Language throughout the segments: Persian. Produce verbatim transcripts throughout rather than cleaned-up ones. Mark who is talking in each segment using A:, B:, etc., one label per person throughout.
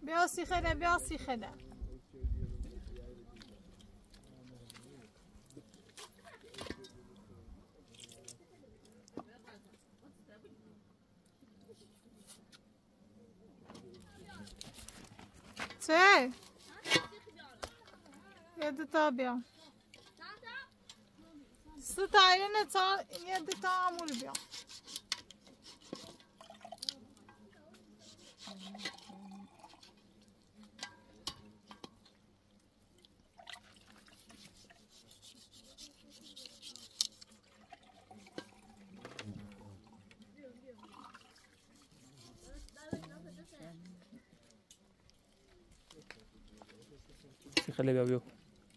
A: بیا سیخه بیا سیخه چه؟ یه تا بیا ستایرین تا یه تا امور بیا
B: خیلی بیا بیو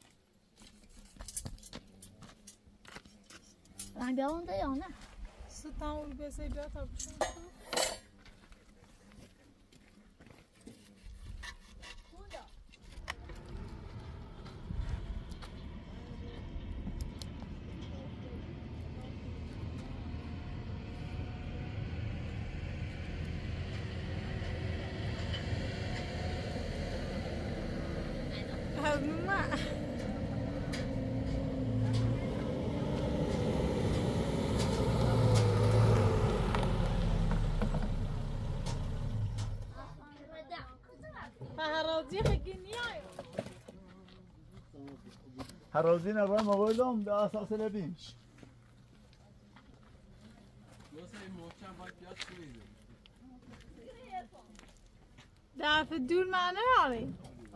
C: رنگ بیا اونده یا نه؟
A: ستان اول بسه بیا تا بشن
D: هرازی نباید موبایلم به اساس لبینش
A: دفع دور معنی داری؟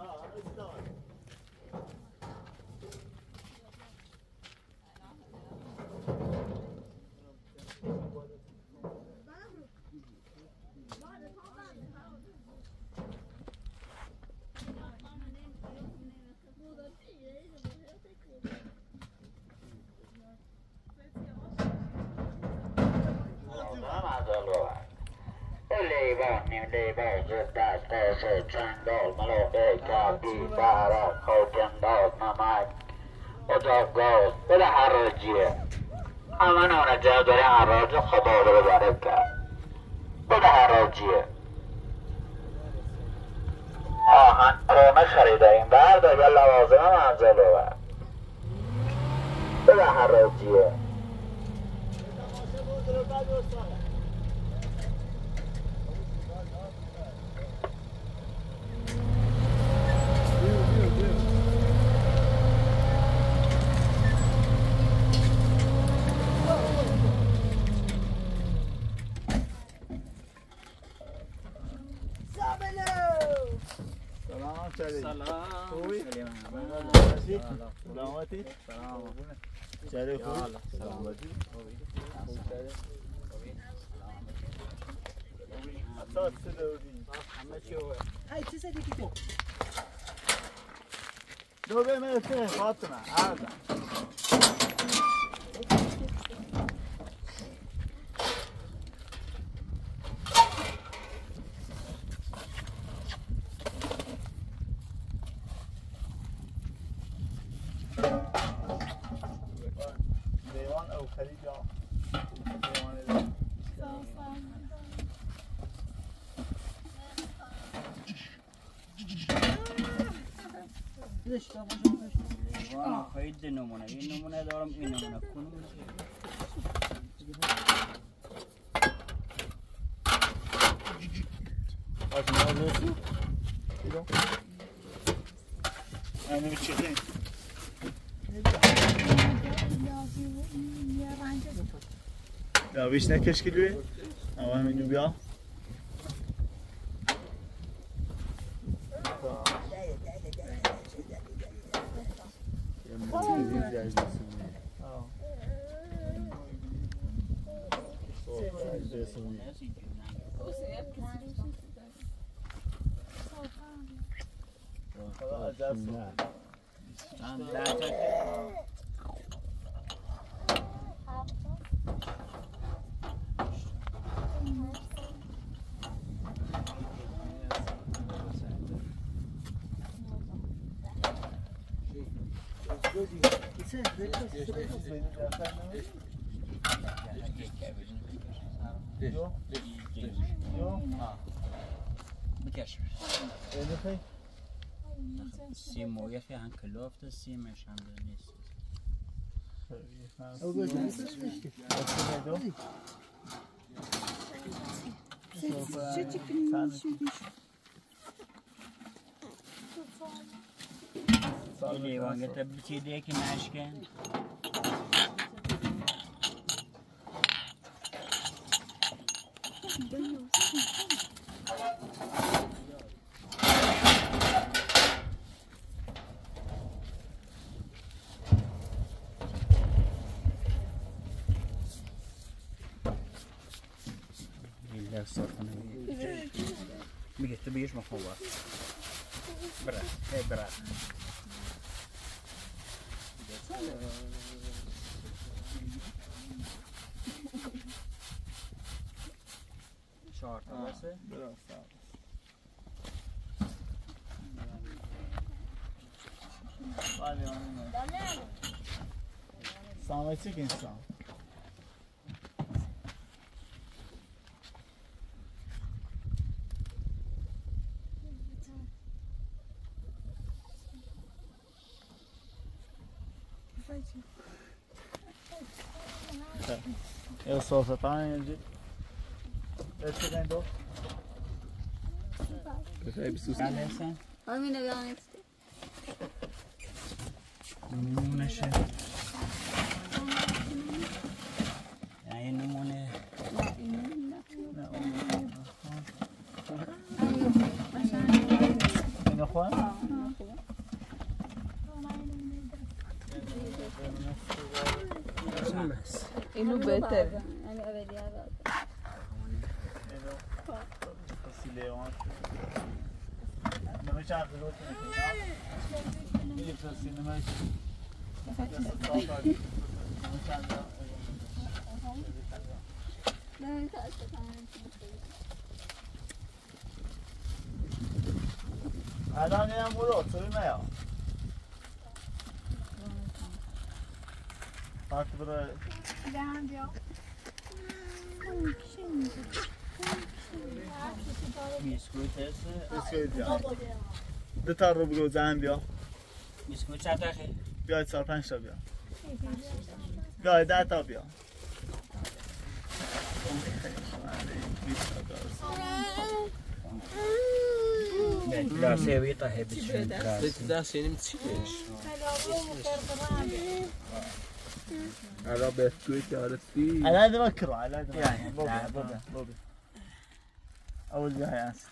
E: چندال ملاقه کردی برا خوکنداز نمک اتاق گاز بده حراجیه همه نانه جا داری حراج خدا رو ببره کرد بده حراجیه آهن قیمه خریده این برده یا لوازم منزل ببر بده حراجیه
D: سلام خوبی؟ سلامتی؟ سلام چهره خوبی؟ سلامتی؟ اساس دودی همه چی خوبه ای چی زدی تو؟ دو به من سه فاطمه عرضم خیلی نمونه این نمونه دارم این نمونه کنم از نازو دیدم همین چیزی یا بیش نکش کلوی اما همینو بیا
C: میکشه
D: اینو خیلی
C: سیم مویه خیلی هم کلافت سیمش هم نیست
D: او بگم
C: لیوانگه تا بچیده که نشکن میگه تو بگیش مخواه برا هی برا چهار تا بسه
D: سامه چی کن سام Eu sou o Satã, eu te vendo.
C: بخیر بسوسن هستن
F: همینه بیان اکسته
C: نمونشه یعنی نمونه
D: اینو خواهم؟
G: اینو بهتر
F: یعنی اولیه
D: Leon. Não me chama de outro. Ele falou assim, não me الان اینم برو توی میا بات برو
A: دهند یا
C: بیسکویت هست
D: بسکویت بیا دو تا رو بگو زن بیا
C: بیسکویت چند تا خیلی؟
D: بیاید چهار پنج تا بیا بیاید ده تا بیا
C: لاسه وی تا هی بچین
B: دست اینیم چیش الان بسکویت آرستی
D: الان دو بکرو الان دو بکرو اول جای است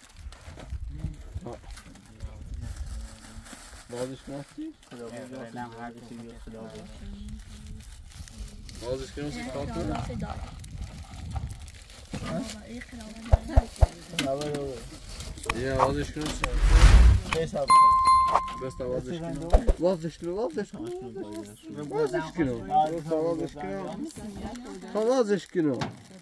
B: بازش کنستی؟
C: فعلا هر چیزی بیاد خدا بود
B: بازش کنستی کافی؟ یه بازش کنستی
D: حساب
B: بس بازش کنو بازش کنو بازش کنو بازش کنو بازش کنو بازش کنو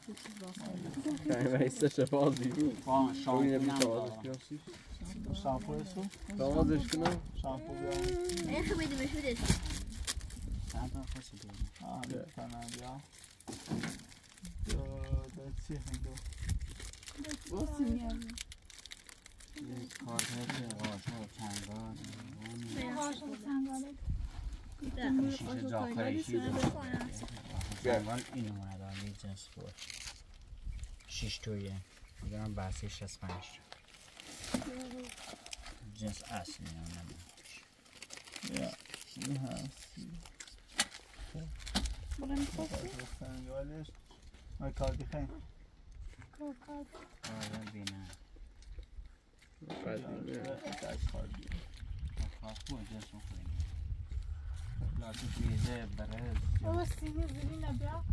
B: خیلی ایستش بازی بود شاید نمیشه بازش کنستی
D: شامپو اسو
B: بازش کنو
D: شامپو بیا
F: این خیلی بیدی بشوده
C: چند تا خوشی بیم
D: آه بیتنم بیا دو چی هندو
G: واسه میاد
C: کارت هستی قاشق و چنگال
A: قاشق و چنگاله
C: شیشه داخلی شیشه چنگال اینو مونده آلی جنس بود شیش تویه میگم بحثی شست پنج جنس اصلی هم نمید
D: یا این هستی
A: برم کسی
D: سنگالش ما کاردی خیلی
A: کوکات
C: آره بینه
D: کاردی
C: خواه جنس رو خیلی لاتی میزه برز
A: او سینی زیری نبیا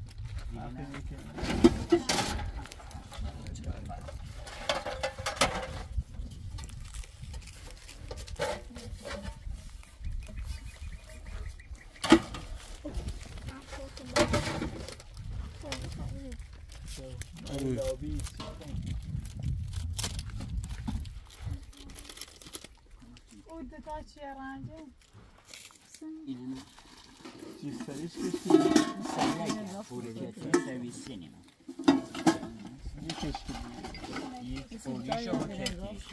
A: او دتا چیه رنجه
C: اینو
D: چیز سریش کشی
C: سویه پولی جتی سوی سینیما
D: یه کشکی
C: یک فوریشو با کشکیش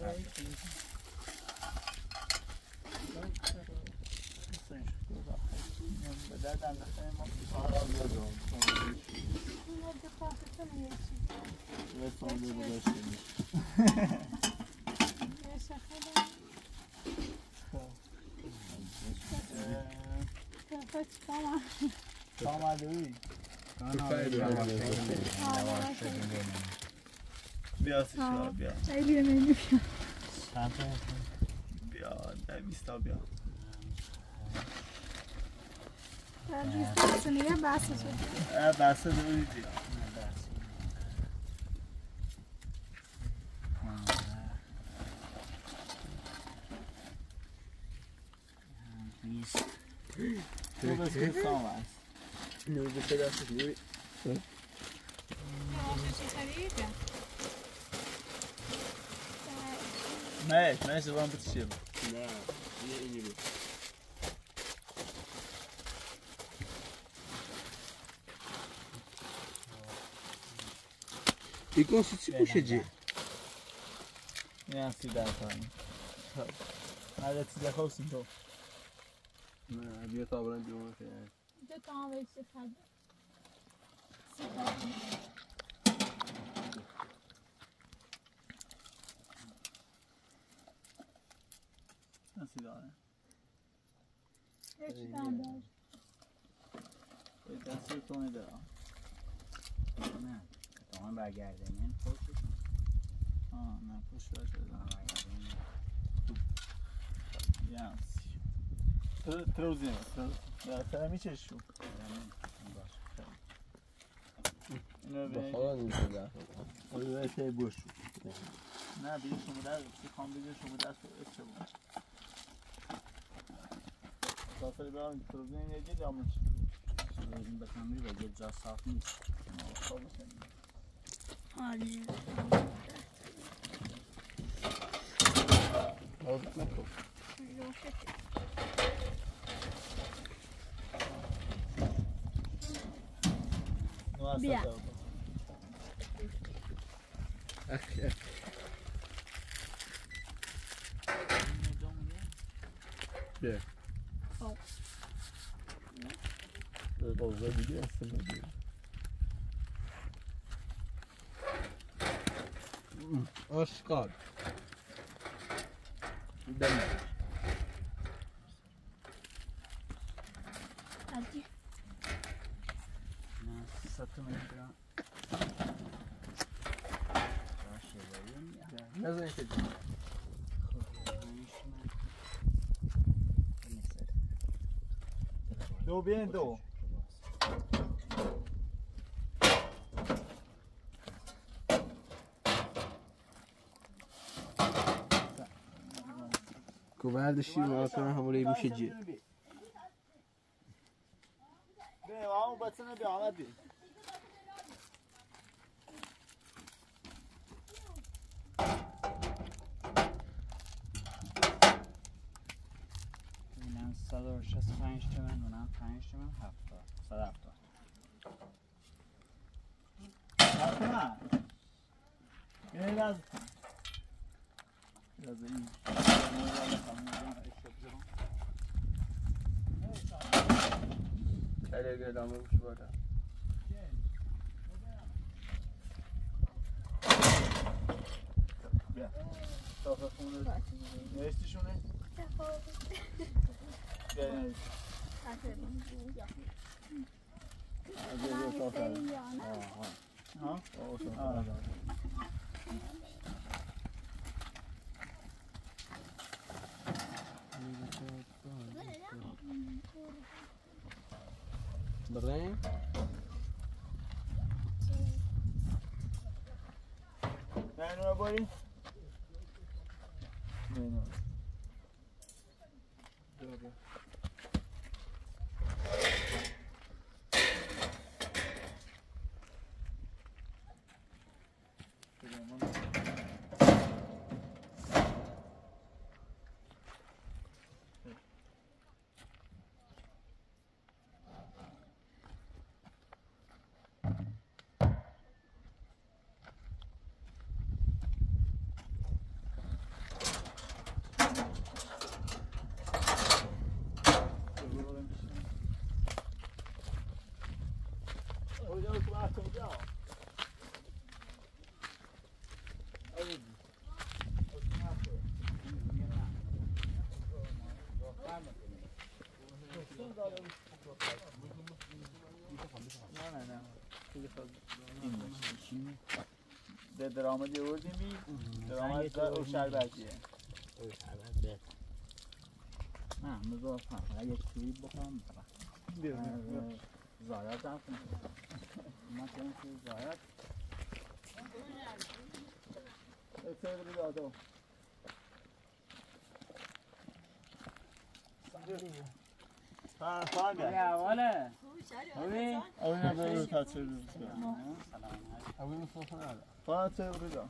D: به درد انداخته ما کارا بودم
A: اینا دو پاسه یه چیزی
D: یه ساله گذاشتیم
A: یه شخصه کفه چکامه
D: کامه دوی بیا سیشا بیا
A: خیلی منو بیا
D: بیا دویستا بیا
A: دویستا یه بحثه شد
D: بحثه دوی بیا تو بس که سام هست
B: نوی بشه دستش نوی
D: مهش مهش زبان بتشیم
B: نه یه اینی بود ایکون سی چی پوشه جی؟
D: این هم سی در کنیم هر چیز خوستیم تو
B: نه بیا تا برن بیرون که
A: دو تا هم ویچه خده
D: نسی داره
A: یکی دم دار
D: باید دستی تو میده
C: نه تمام برگرده من پشتش
D: آه نه پشت باشه یانسی تروزی نمید بالاخره میچشو اینو به
B: بخواهد نیست در
D: باید باید تای بوشو نه بگه شما در سی خواهم بگه شما دست رو اچه بود سافری برام تروزی نمیدید یا من
C: این بکنم میره و یه جا صاف نیست
D: خواب بسنید
F: آره
B: حاضر نکن
F: بیا
B: اخ اخ بیا قوضا دیگه هستم بگیر آشقال دم
F: عادی
C: نه ستو میگیرم باشه بریم
B: نزنی که جا
D: دو بیاین دو
B: که بردشتی رو کنم همون میشه جی
D: بیا همون بچه نبیا آمد بیا
C: اینم صد و شصت و پنج تومن اونم پنج تومن هفتاد صد و هفتاد
D: نه اینه لازم لازم این
B: خیلی اگه ادامه بشه باید
D: بیا صافه خونه نوشتیشونه بیا نوشت از یه صافه ها؟ آه
B: بریم
D: نه اینو باری؟ نه اینو بیا درآمد یه وردی می درآمد دار او شربتیه
C: او شربت بهت نه مزار فقط یک توی بکنم زایاد هم کنم ما کنم توی زایاد
D: اتفاقی بری دادو فان فان
C: یه اوله اوی
D: اوی نبرو تاثیر رو
B: اوی مصطفى نداره
D: فان اتفاقی دا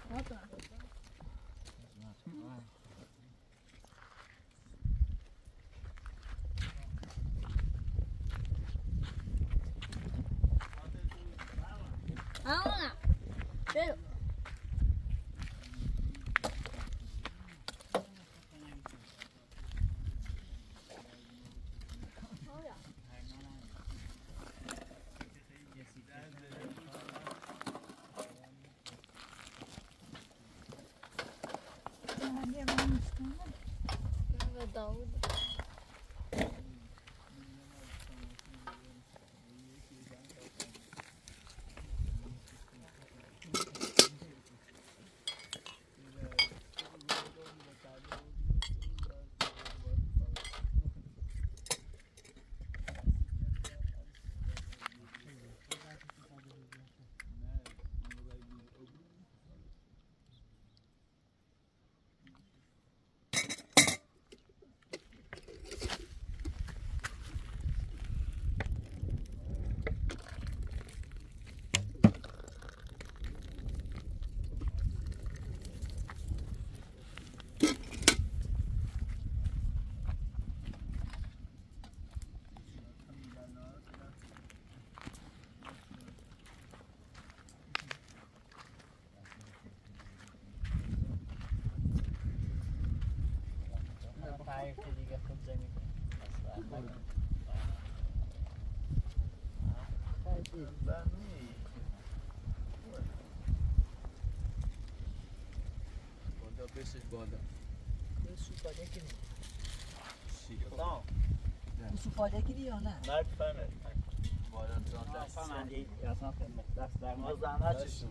F: آه برو داود
C: پایف دیگه خوب زمین
B: بالا بسش بالا
C: سوپاده کنی
D: تمام
C: سوپاده کنی یا نه؟
D: نه فهمه
B: بالا تا دست
C: فهمندی اصلا دست در
D: ما
C: ما
D: زحمت چشون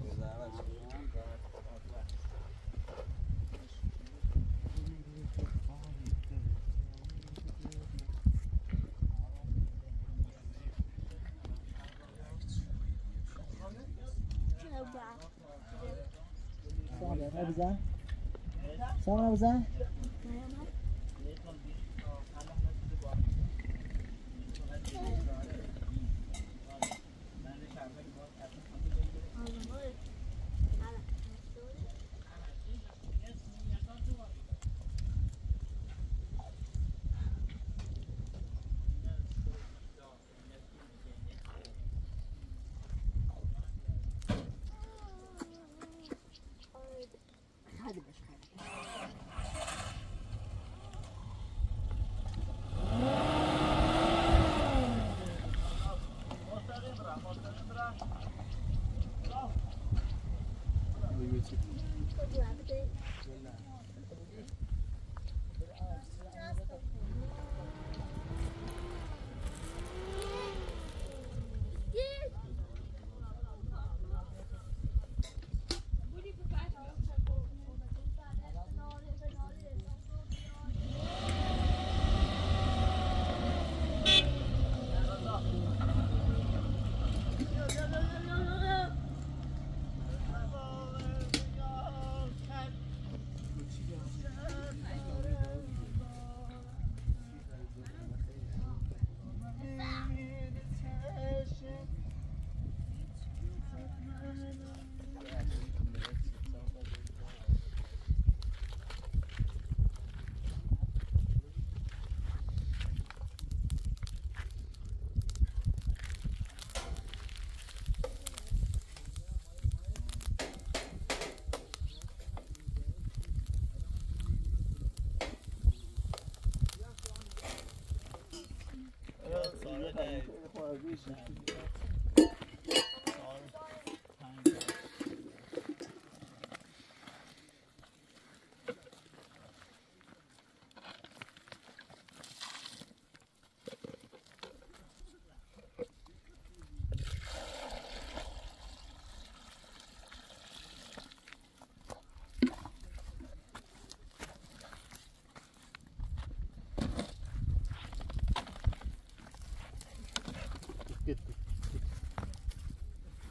C: سامه بزن سامه بزن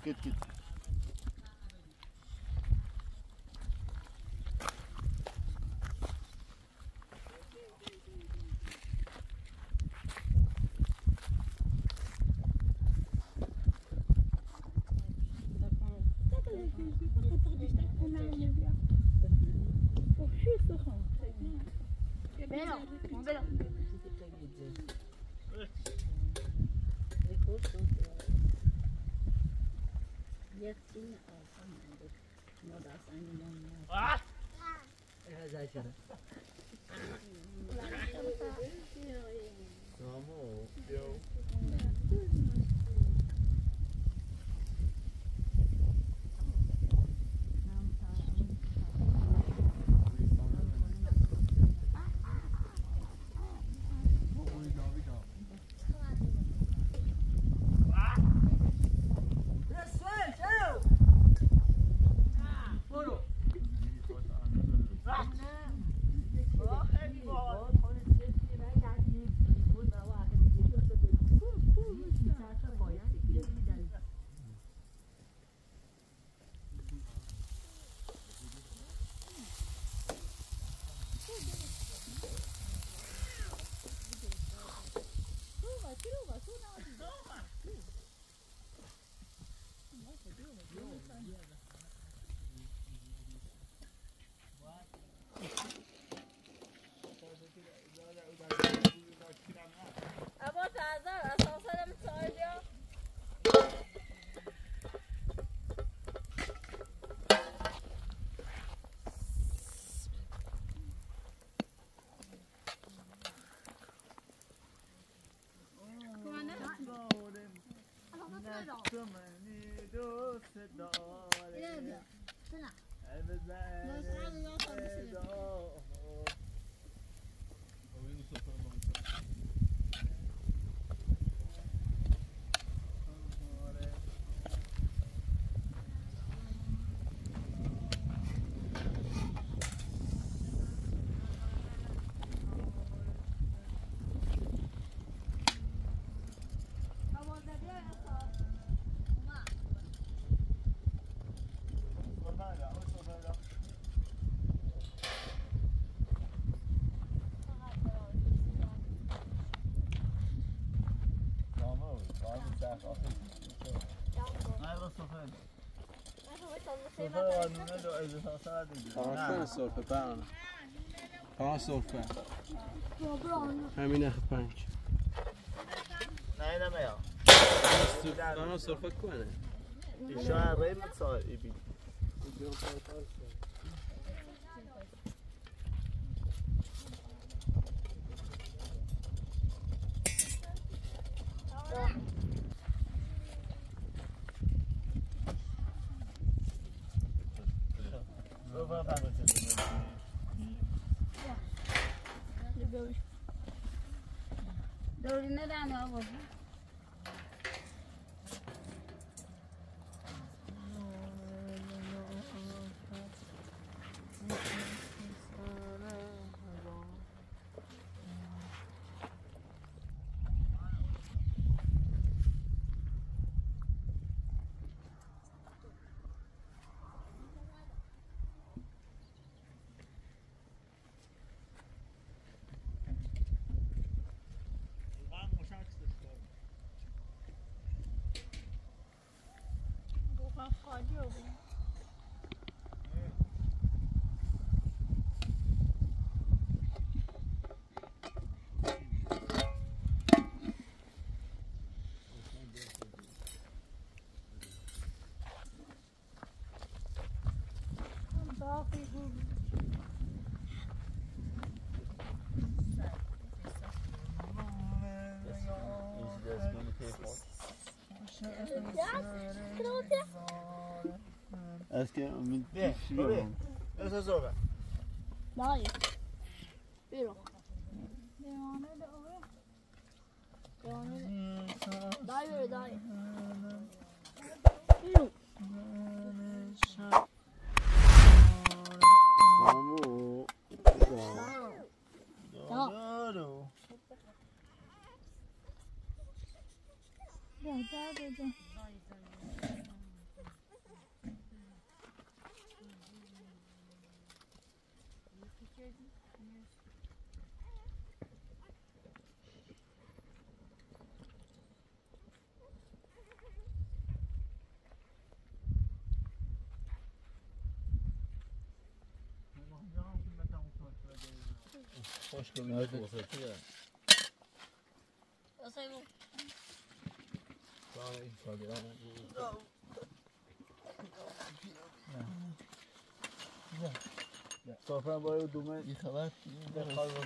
D: Git git.
F: Vero, vero.
B: پنج سرفه پرانه پنج سرفه همین اخ پنج
D: نه نمیا
B: پنج سرفه کنه
D: ایشان ریم سال ایبی
F: دوری ندن آقا
D: Est-ce que on bien, oui. Eso soga.
F: Dai. Vero. Dai, vero, dai. Vero.
B: Vamos.
D: Doro.
A: Da da da da.
D: خوش که بینید بسیطه
F: واسه بو
D: داره این کاغیرانه صافران باید دومه این خبر بخواه رو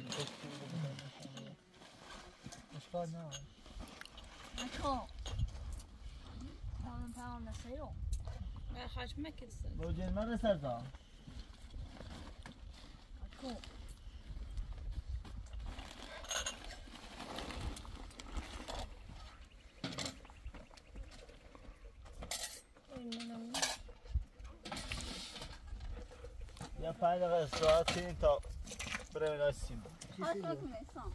D: اشکال نه
F: نکن پاون پاون نسیرو
A: ما خاش مکسر
D: موجین من رسر دام
F: نکن
D: یا پنج دقیقه استراحت کنیم تا برای ناسیم
F: خواست میسان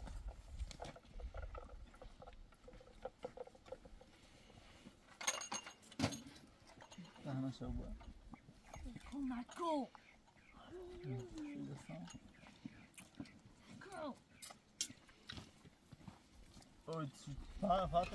D: همه شو بود
F: نکن نکن نکن
D: اوه چی فاتح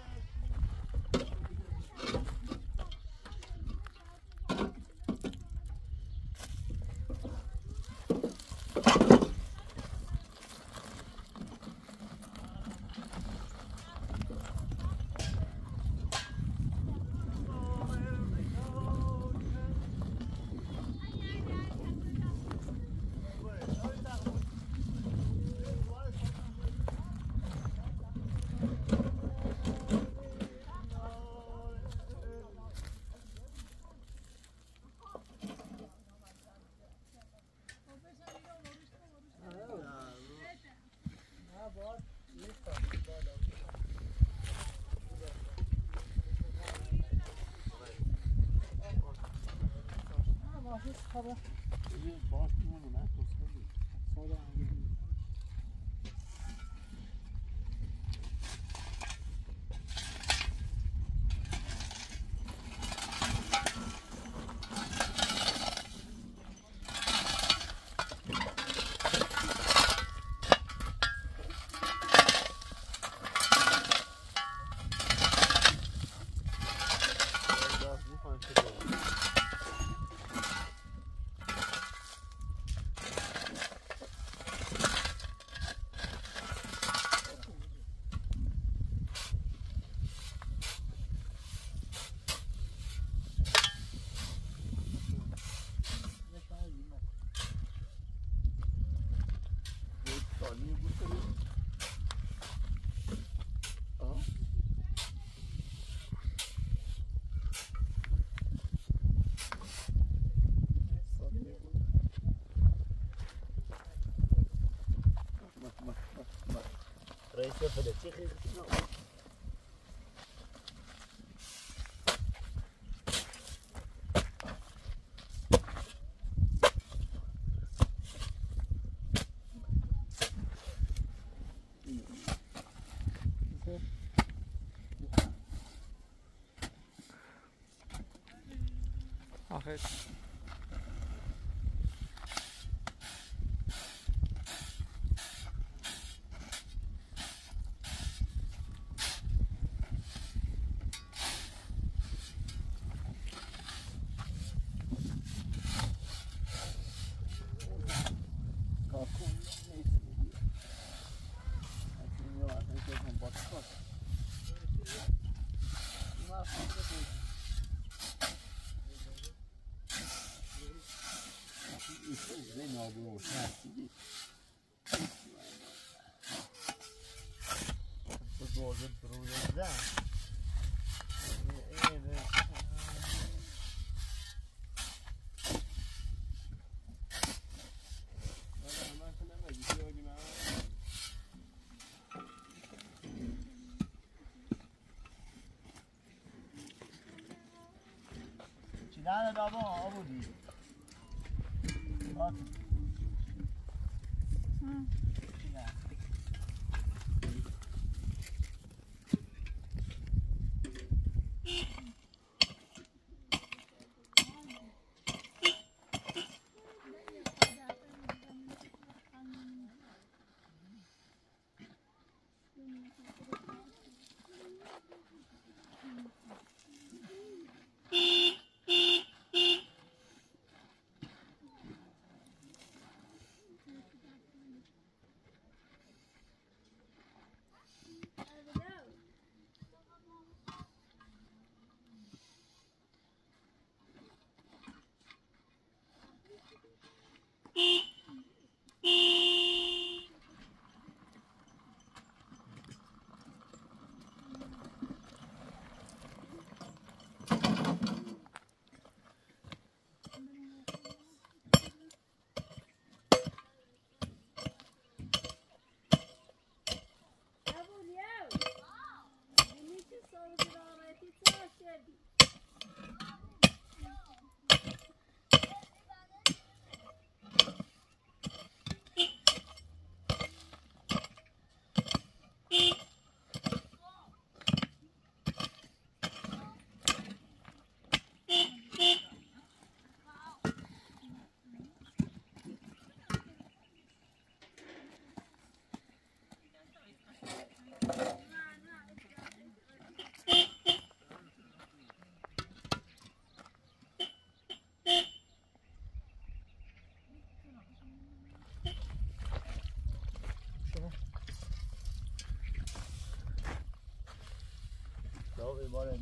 D: رئیس فلسطین خیلی
B: آخر
D: نه بابا آبودی بات او عبارت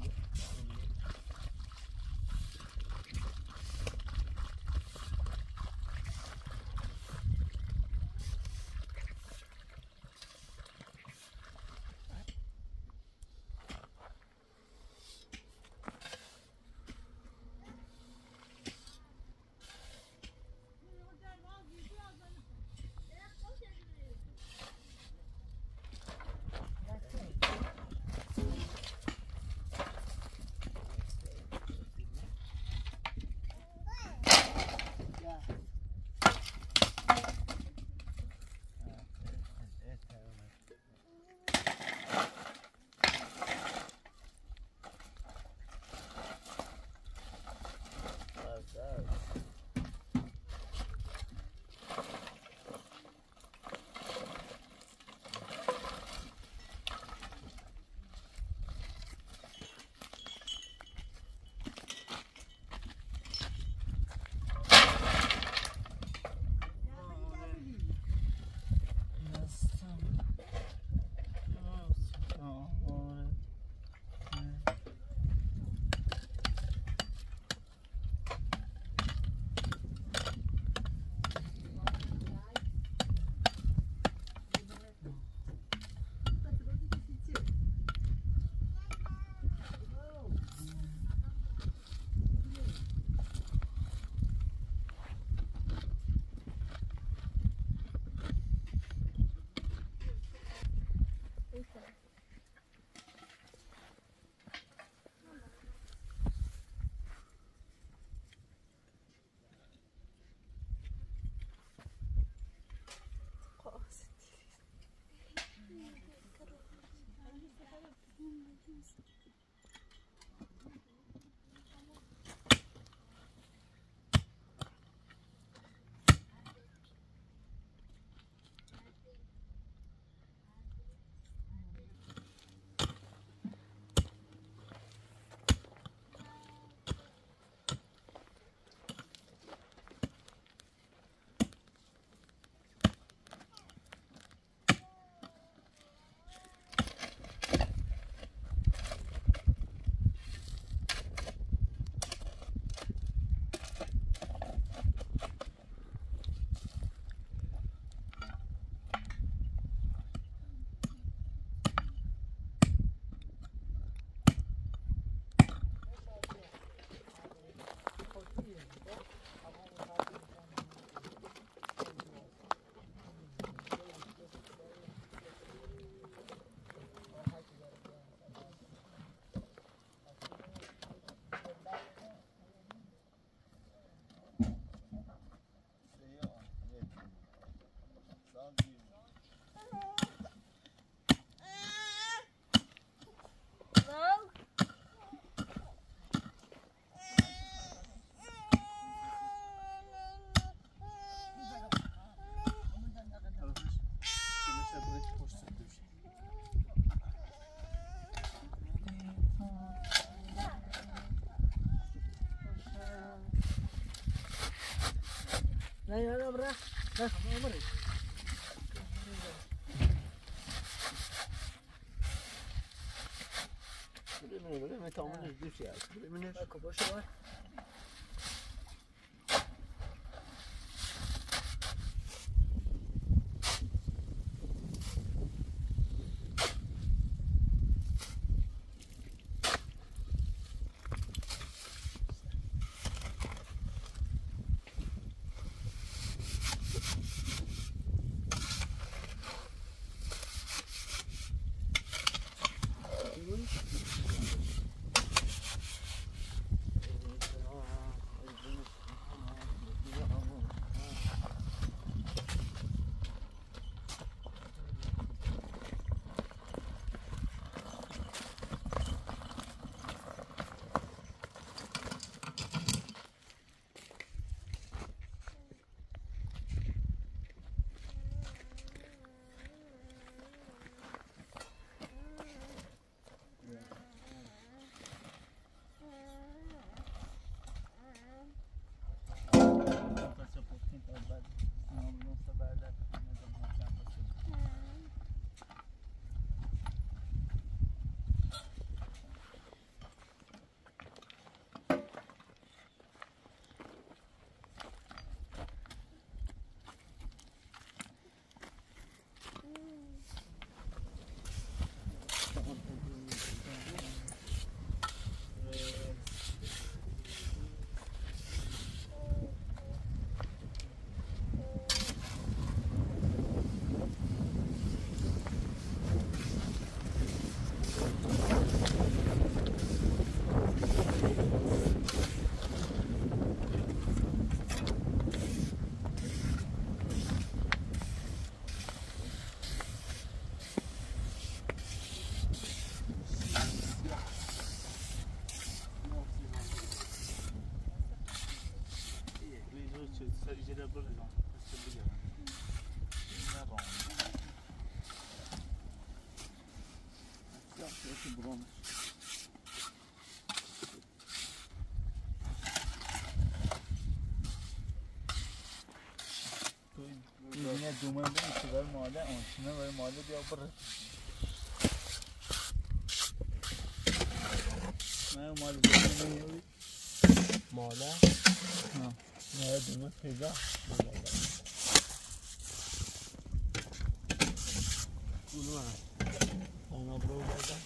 H: لا لا لا برا لا مري بله بله من تمامش دوشی است بله منش باشه بار
D: ده برو بگم بسته بگم این نبام ya şöyle bulamaz yine duman değil mi? Sıvar mahalle onçuna var mahalle bir yapar ne mahalle ne yapıyor mahalle ha ne duman pizza bunu var ona bro burada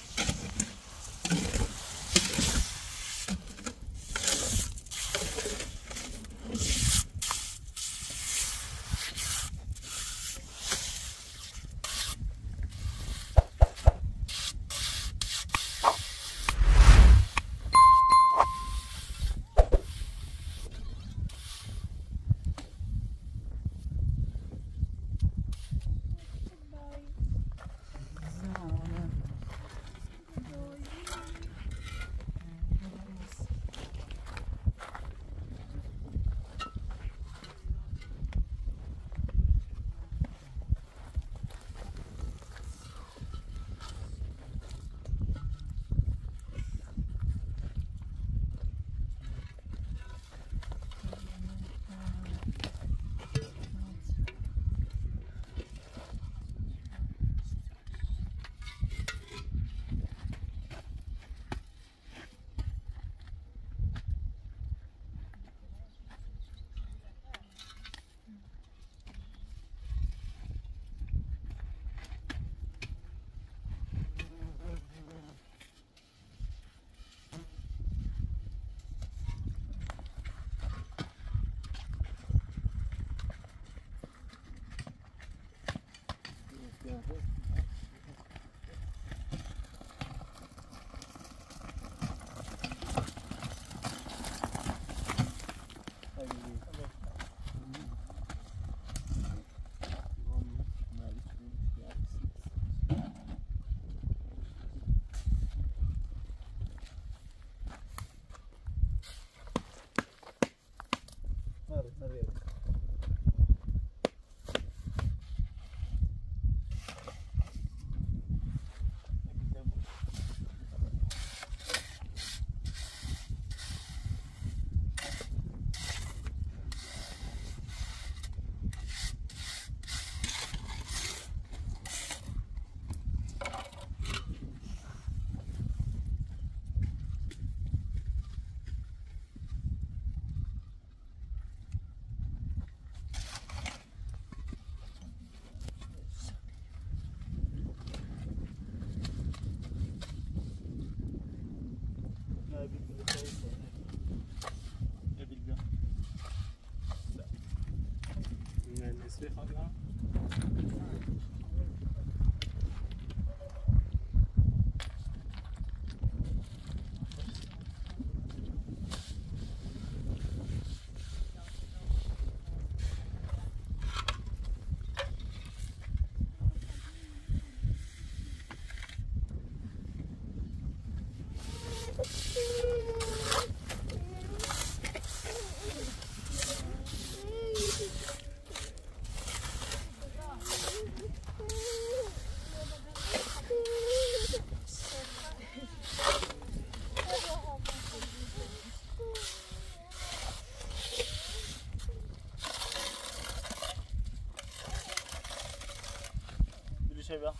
D: şey ya.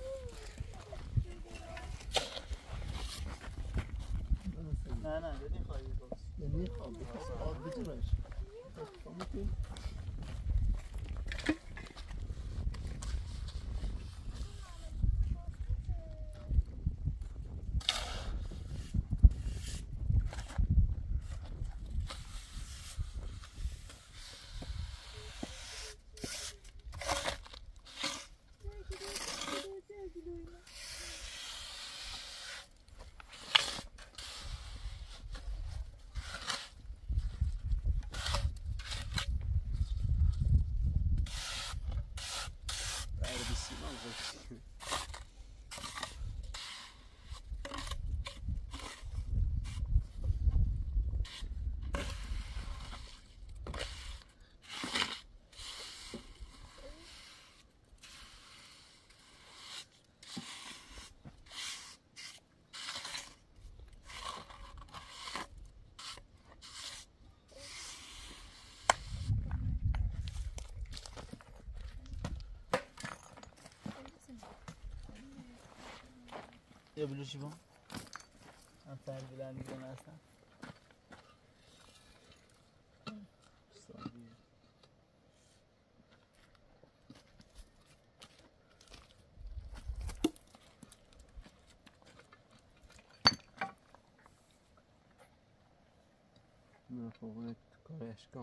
D: نه نه بدین خواهی باز بدین خواهی باز آب بجرش یه بلوشی با هم سنگ بلند میگن اصلا سادی
B: نه خب کارش کن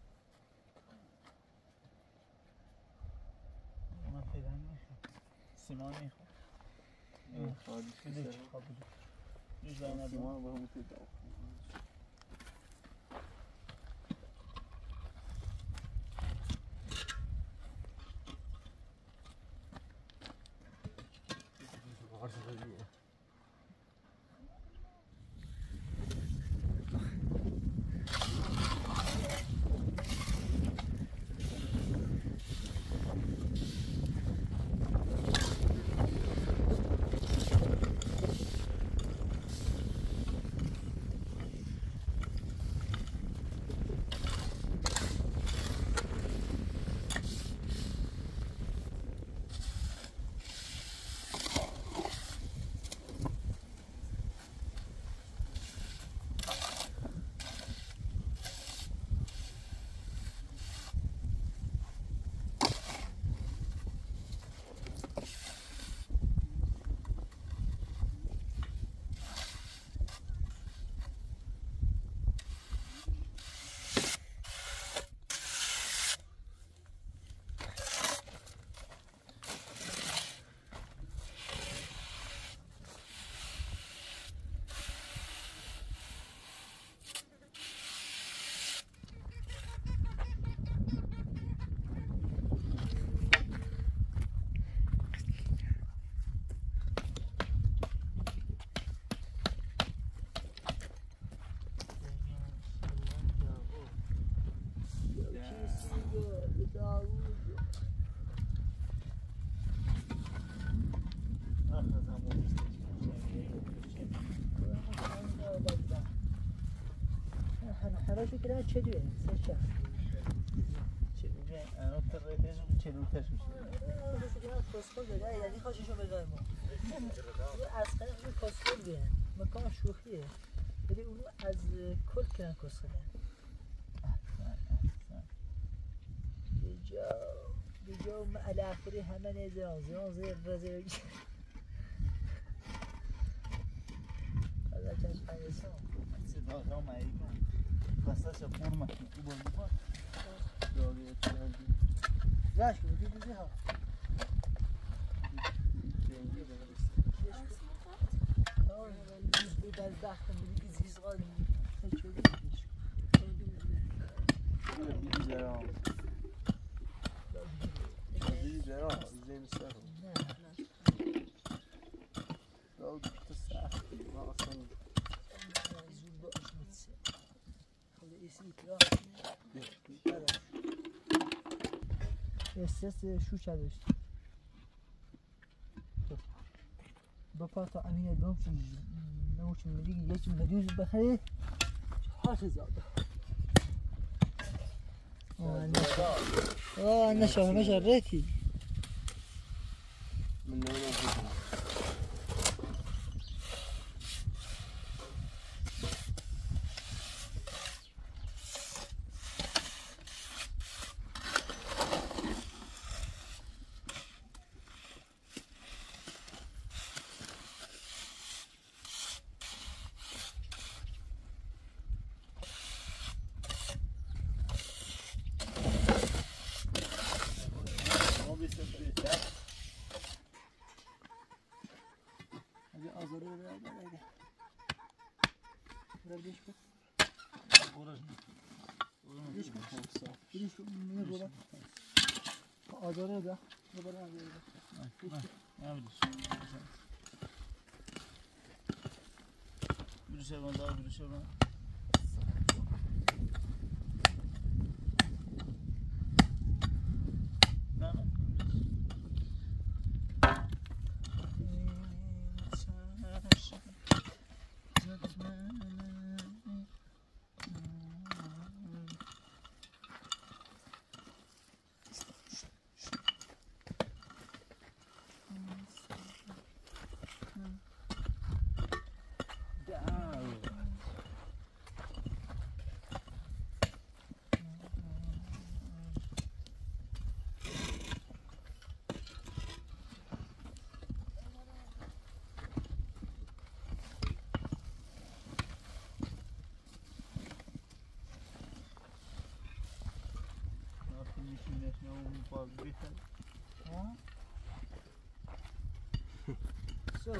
D: من پیدا میخوام سیمان میخوام این خواهدی بلوش خواه بلوش بلوش باید ندارم
B: سیمان با همون پیدا
H: حراشو که چه دوه سه شهر
D: چه دوه انا ترتش چه دوه تش میشه
H: کسی که کسکل بده یعنی خوششو بگاه ما از خیلی کسکل بیان مکان شوخیه بده اونو از کل کنن کسکل بجا بجا ما الاخری همه نیزان زیان زیر رزیر از اچنش پنیسان
D: صدا ها مایگان بساش فرما کی بودی با
B: داغی چندی
H: راش بودی دیدی ها
B: جنگی بگرست
H: آه بیز بود از بختم بودی که زیز قادم چه چودی
B: بیدی جرام بیدی جرام زین سر
H: نه
B: داغ تو سختی ما اصلا
H: زود باش میتسه خدا ایسی اطلاع استرس شو چداشت با پاتا امین ادوام چی نموچون میدیگی یکی مدیوز بخره هات زاده آه انا شاهمه شرکی
B: من نمیدونم
H: آداره ده دوباره آداره
D: بروشه بانده بروشه بانده نه نه نشنه اون باز بیخل
H: ها؟ So.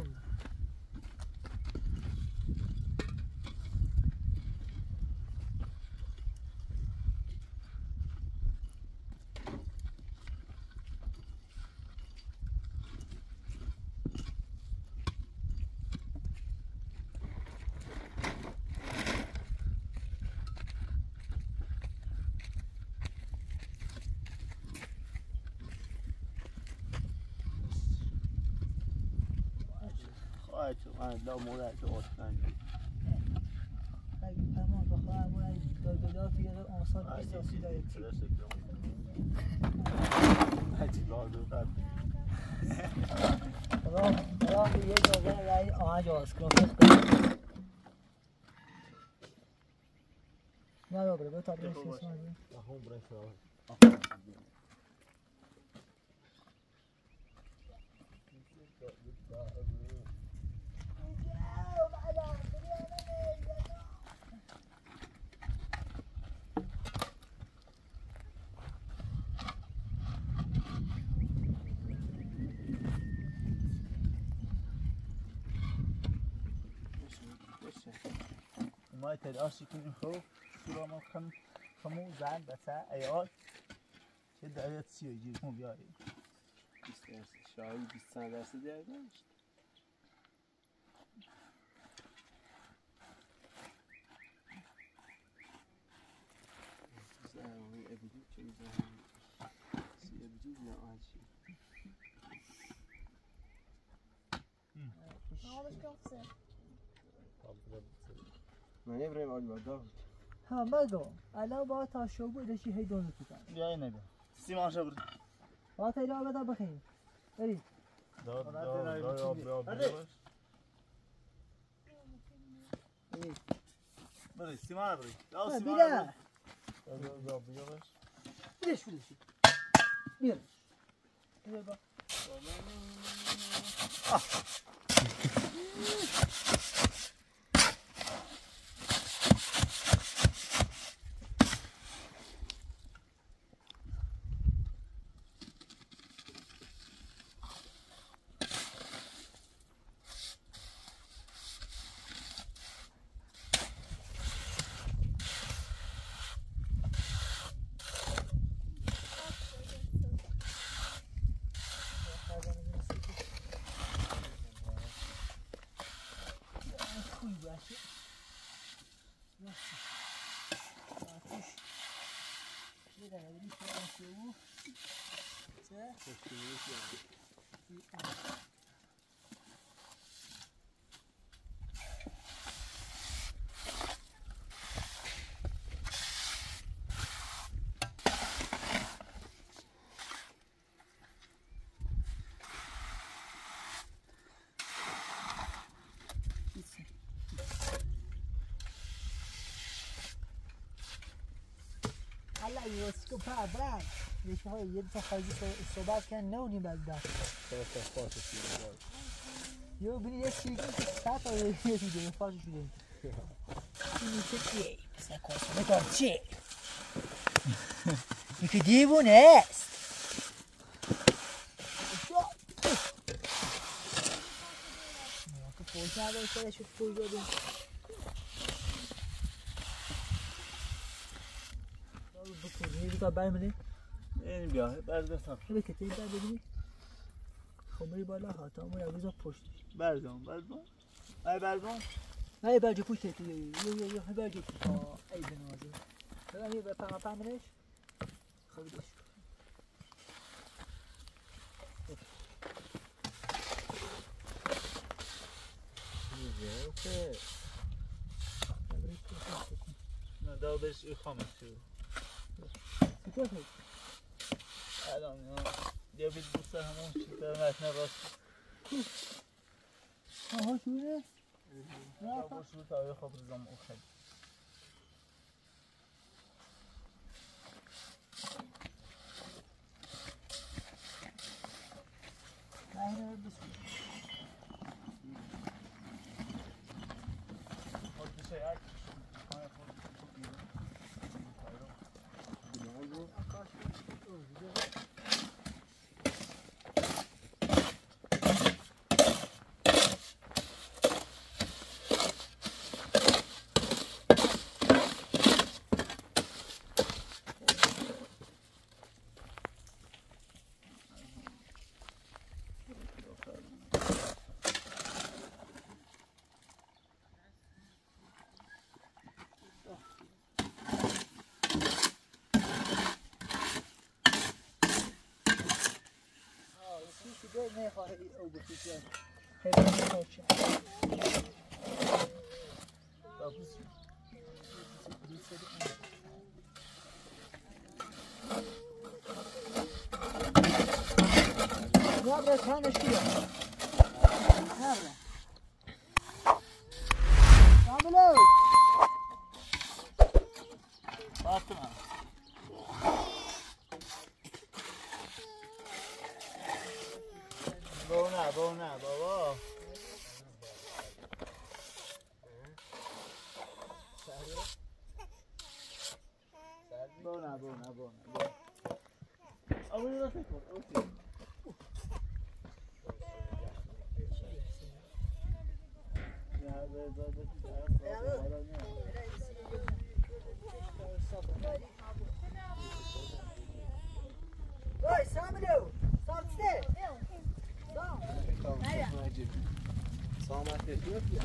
D: من لا مورد آتن
H: اگه تمام بخواهم اون دادگاه پیاده آنسان احساسی دارید
D: هچی لازم قد
H: راه راه یه جاگه رای آهنج آز کن نه را بره تا برش اسمان
B: هم برش
D: ما تلاش کنیم خب سورا ما خم خمو زن بسا ایال چه دایت سی و جیر مو بیاری
B: بیست درصد شاهی بیست درصد داشت زمانی ابدی چه زمانی سی ابدی نه آنچی من ابراهیم آلی بادا
H: ها مگو الان با تا شو بودشی هی دونو کن
D: بیای نده سیمان شبر
H: با تا اینا بدا بخیر برید
D: داد داد داد داد برید سیمان برید یا سیمان برید داد داد بیارش
H: بیش بیش بیار بیار با حالا یوسکو پا برای یکی های یه تا خواهی صحبت کن نونی بگذار یو بینی یه چیزی که ستا تا یه دیگه فاشو شده اینی چه چیه؟ بسه کنسه بکار چیه؟ یکی دیوونه است که پوش نداره که شد پوش دادیم بکنی یه تا برمونه
D: این بیا برداشتم
H: به کتی در بگیری خب بری بالا ها تا امون روزا پشت
D: بردام بردام ای بردام
H: ای برجه پوشت یه یه یه یه برجه پوشت ای بنازه بگم یه بپرم پرمونش خوبی داشت
D: نه داو برش ای خامش شو
H: سکوت هست
D: الان یه بید بوسه همون چیزه متن راست
H: آها شوره؟
D: نه با شروع تا یه خواب روزم او خیلی
H: نه اینه رو بسید
D: خود بشه یک
H: ده نخواهی او بفیدن هیچ نخواهی بابوسی نبره تانش کیا نبره نبره فاطمه بونه بونه بابا بونه بونه بونه اول را تکن اوکی Oi, Samuel! Samuel, stay!
B: سامت نشون بیا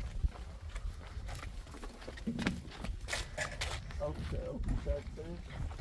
H: Okay, okay, okay.